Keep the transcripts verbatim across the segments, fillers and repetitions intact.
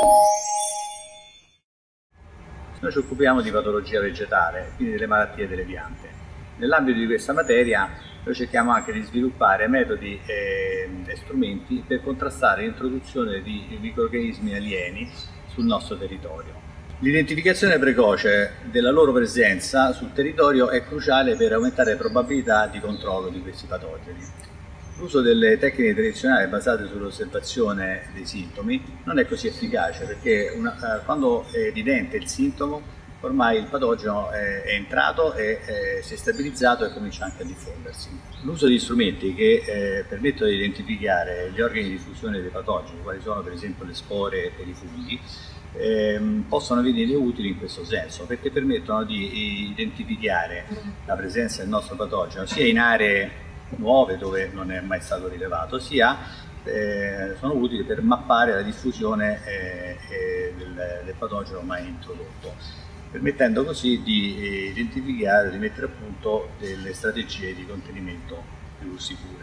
Noi ci occupiamo di patologia vegetale, quindi delle malattie delle piante. Nell'ambito di questa materia noi cerchiamo anche di sviluppare metodi e strumenti per contrastare l'introduzione di microrganismi alieni sul nostro territorio. L'identificazione precoce della loro presenza sul territorio è cruciale per aumentare le probabilità di controllo di questi patogeni. L'uso delle tecniche tradizionali basate sull'osservazione dei sintomi non è così efficace perché una, eh, quando è evidente il sintomo ormai il patogeno è, è entrato e eh, si è stabilizzato e comincia anche a diffondersi. L'uso di strumenti che eh, permettono di identificare gli organi di diffusione dei patogeni, quali sono per esempio le spore e i funghi, eh, possono venire utili in questo senso perché permettono di identificare la presenza del nostro patogeno sia in aree nuove dove non è mai stato rilevato, sia eh, sono utili per mappare la diffusione eh, eh, del, del patogeno mai introdotto, permettendo così di eh, identificare, di mettere a punto delle strategie di contenimento più sicure.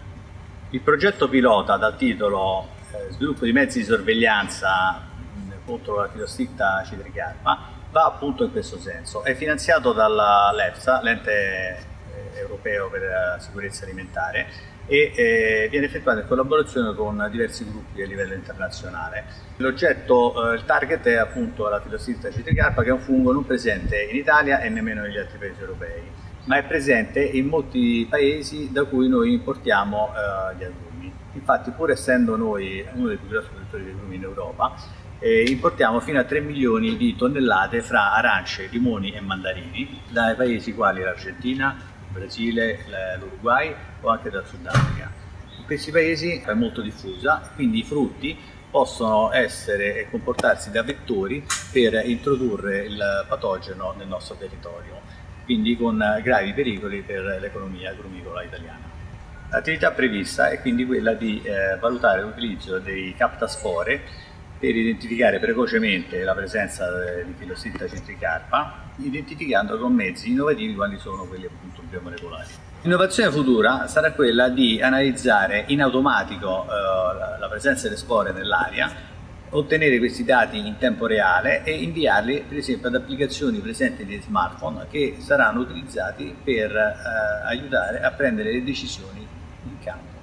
Il progetto pilota dal titolo eh, Sviluppo di mezzi di sorveglianza mh, contro la filostitta citricarpa va appunto in questo senso. È finanziato dall'EFSA, l'ente europeo per la sicurezza alimentare, e eh, viene effettuato in collaborazione con diversi gruppi a livello internazionale. L'oggetto, eh, il target è appunto la filostitta citricarpa, che è un fungo non presente in Italia e nemmeno negli altri paesi europei, ma è presente in molti paesi da cui noi importiamo eh, gli agrumi. Infatti, pur essendo noi uno dei più grossi produttori di agrumi in Europa, eh, importiamo fino a tre milioni di tonnellate fra arance, limoni e mandarini dai paesi quali l'Argentina, Brasile, l'Uruguay o anche dal Sudafrica. In questi paesi è molto diffusa, quindi i frutti possono essere e comportarsi da vettori per introdurre il patogeno nel nostro territorio, quindi con gravi pericoli per l'economia agrumicola italiana. L'attività prevista è quindi quella di eh, valutare l'utilizzo dei captaspore per identificare precocemente la presenza di filostitta citricarpa, identificando con mezzi innovativi quali sono quelli appunto biomolecolari. L'innovazione futura sarà quella di analizzare in automatico eh, la presenza delle spore nell'aria, ottenere questi dati in tempo reale e inviarli per esempio ad applicazioni presenti nei smartphone che saranno utilizzati per eh, aiutare a prendere le decisioni in campo.